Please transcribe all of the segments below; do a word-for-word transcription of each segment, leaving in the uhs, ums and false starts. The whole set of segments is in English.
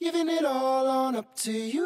giving it all on up to you.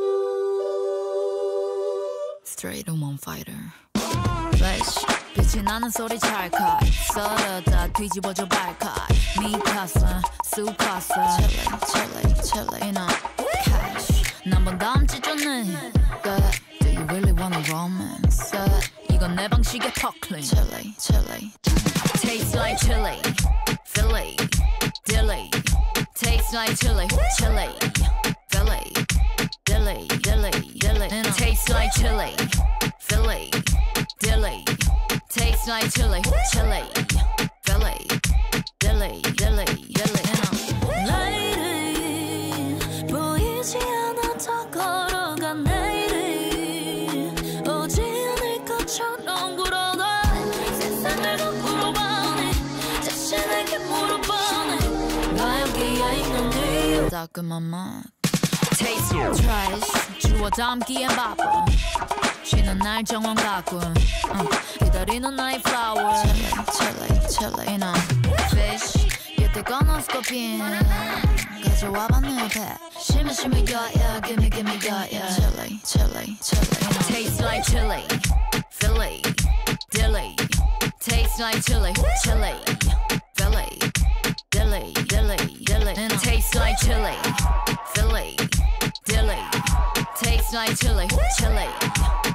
Straight on fighter. Fresh. 빛이 나는 소리 찰칵 썰어다 뒤집어줘 발칵 미카사 수카사 Chilly, chilly, chilly You know, cash 난번 다음 지존네 Good, do you really wanna romance? Good, 이건 내 방식의 talk clean Chilly, chilly Tastes like chili, Philly, dilly Tastes like chili, chili, Philly, dilly, dilly, dilly You know, tastes like chili, Philly, dilly Tastes like chili, chili, Philly, dilly, dilly, dilly, you know. Lady, 보이지 않아 더 걸어간 내일이 오지 않을 것처럼 굴어가 세상을 거꾸로 봐오네 자신에게 물어보네 나 여기에 있는 이유 따끔한 맛 Taste trash 주워 담기엔 바빠 쉬는 날 정원 가꾼 uh, 기다리는 나의 flower Chilly, chilly, chilly, you know Fish, 유태건 스코핀 가져와봐 내 앞에 심해 심해 yeah, yeah, gimme, gimme, yeah, yeah Chilly, chilly, chilly, you know Tastes like chili, Philly, dilly Tastes like chili, chili, Philly, dilly, dilly, dilly you know. Tastes like chili, Philly, dilly Tastes like chili, chili